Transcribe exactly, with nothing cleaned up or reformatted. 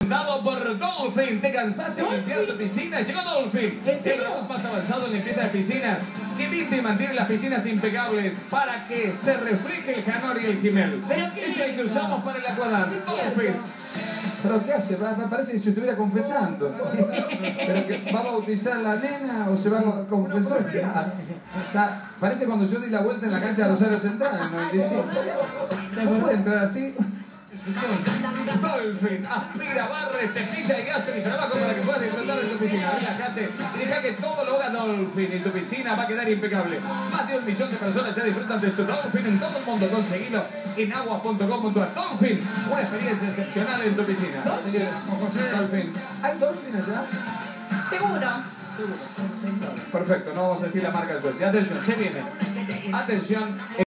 presentado por Dolphin. ¿Te cansaste de limpiar tu piscina? Llegó Dolphin, el robot más avanzado en limpieza de piscinas, que limpia y mantiene las piscinas impecables para que se refleje el janor y el gimel. Es el que usamos para el aquadance. Dolphin. ¿Pero qué hace? Me parece que se estuviera confesando. ¿Pero que va a bautizar a la nena o se va a confesar? ¿Qué hace? Está, parece cuando yo di la vuelta en la cancha de Rosario Central en el noventa y cinco. ¿No puede entrar así? Dolphin, aspira, barre, cepilla y hace mi trabajo para que puedas disfrutar de tu piscina. Relájate y deja que todo lo haga Dolphin y tu piscina va a quedar impecable. Más de un millón de personas ya disfrutan de su Dolphin en todo el mundo. Conseguilo en aguas punto com punto ar. Dolphin, una experiencia excepcional en tu piscina. Dolphin. ¿Hay Dolphin allá? Seguro. Perfecto, no vamos a decir la marca de Suecia. Atención, se viene. Atención.